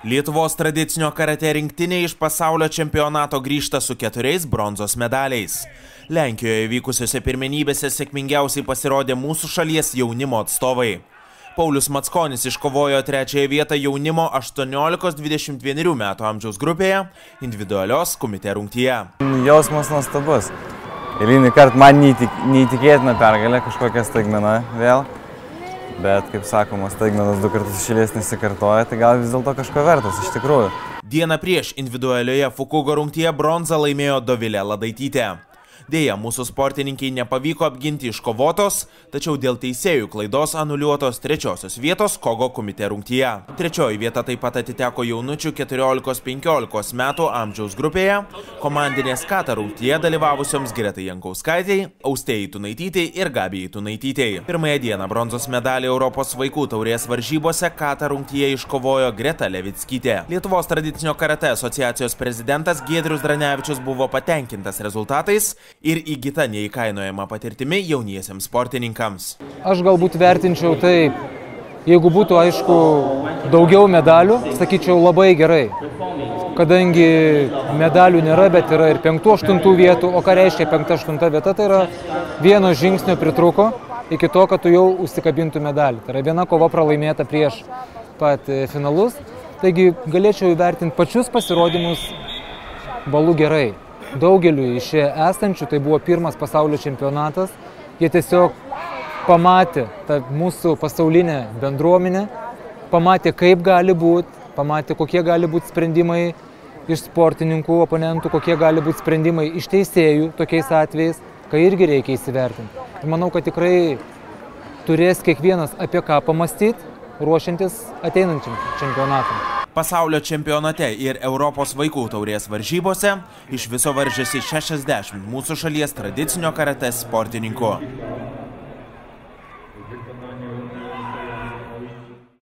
Lietuvos tradicinio karate rinktinė iš pasaulio čempionato grįžta su 4 bronzos medaliais. Lenkijoje vykusiose pirmenybėse sėkmingiausiai pasirodė mūsų šalies jaunimo atstovai. Paulius Mackonis iškovojo 3 vietą jaunimo 18–21 metų amžiaus grupėje individualios kumite rungtyje. Jausmas nuostabus. Eilinį kartą man neįtikėtina pergalė, kažkokia staigmena vėl. Bet, kaip sakoma, staigmenos 2 kartus iš eilės nesikartoja, tai gal vis dėlto kažko vertas, iš tikrųjų. Dieną prieš individualioje Fukugo rungtyje bronzą laimėjo Dovilė Ladaitytė. Deja, mūsų sportininkiai nepavyko apginti iškovotos, tačiau dėl teisėjų klaidos anuliuotos 3 vietos Kogo kumite rungtyje. 3 vieta taip pat atiteko jaunučių 14–15 metų amžiaus grupėje, komandinės kata rungtyje dalyvavusioms Gretai Jankauskaitei, Austėjai Tunaitytei ir Gabijai Tunaitytei. Pirmąją dieną bronzos medalį Europos vaikų taurės varžybose kata rungtyje iškovojo Greta Levickytė. Lietuvos tradicinio karate asociacijos prezidentas Giedrius Dranevičius buvo patenkintas rezultatais ir įgyta neįkainojama patirtimi jauniesiems sportininkams. Aš galbūt vertinčiau taip, jeigu būtų aišku daugiau medalių, sakyčiau labai gerai. Kadangi medalių nėra, bet yra ir 5–8 vietų, o ką reiškia 5–8 vieta, tai yra vieno žingsnio pritruko iki to, kad tu jau užsikabintų medalį. Tai yra viena kova pralaimėta prieš pat finalus, taigi galėčiau įvertinti pačius pasirodymus balų gerai. Daugeliu iš čia esančių tai buvo pirmas pasaulio čempionatas. Jie tiesiog pamatė tą mūsų pasaulinę bendruomenę, pamatė kaip gali būti, pamatė kokie gali būti sprendimai iš sportininkų, oponentų, kokie gali būti sprendimai iš teisėjų tokiais atvejais, kai irgi reikia įsivertinti. Ir manau, kad tikrai turės kiekvienas apie ką pamastyti, ruošiantis ateinančiam čempionatam. Pasaulio čempionate ir Europos vaikų taurės varžybose iš viso varžėsi 60 mūsų šalies tradicinio karate sportininkų.